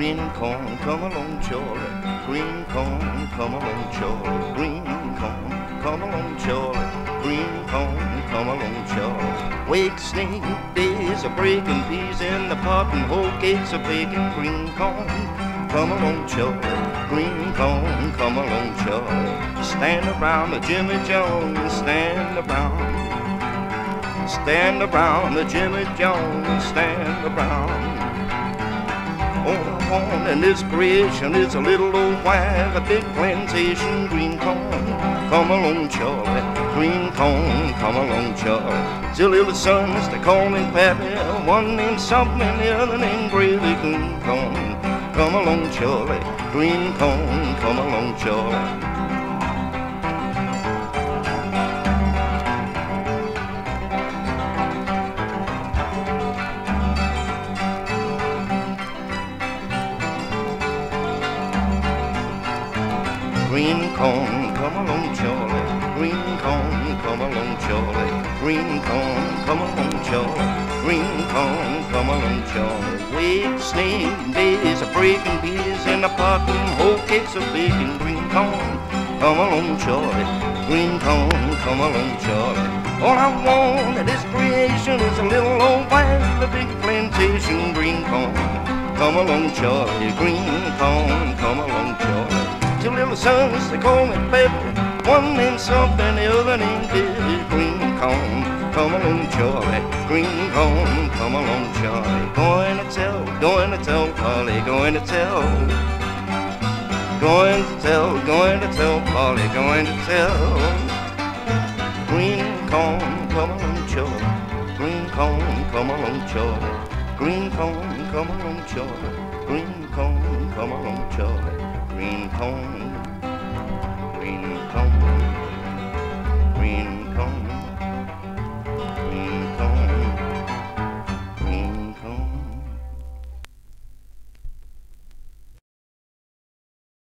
Green corn, come along, Charlie. Green corn, come along, Charlie. Green corn, come along, Charlie. Green corn, come along, Charlie. Wake snake days are breaking peas in the pot and whole cakes are baking. Green corn, come along, Charlie. Green corn, come along, Charlie. Stand around the Jimmy Jones, stand around. Stand around the Jimmy Jones, stand around. All I want in this creation is a little old wife, a big plantation. Green corn, come along, Charlie. Green corn, come along, Charlie. Two little sons, they call me Pappy. One named something, the other named Gravy. Green corn, come along, Charlie. Green corn, come along, Charlie. Green corn, come along, Charlie. Green corn, come along, Charlie. Green corn, come along, Charlie. Green corn, come along, Charlie. Wake snake days are breaking peas in a pot and whole cakes of baking. Green corn, come along, Charlie. Green corn, come along, Charlie. All I want in this creation is a little old wife, a big plantation. Green corn, come along, Charlie. Green corn, come along, Charlie. Two little sons, they call me Baby. One named something, the other named Billy. Green corn, come along, Charlie. Green corn, come along, Charlie. Going to tell Polly, going to tell. Going to tell Polly, going to tell. Green corn, come along, Charlie. Green corn, come along, Charlie. Green corn, come along, Charlie. Green corn, come along, Charlie. Green corn.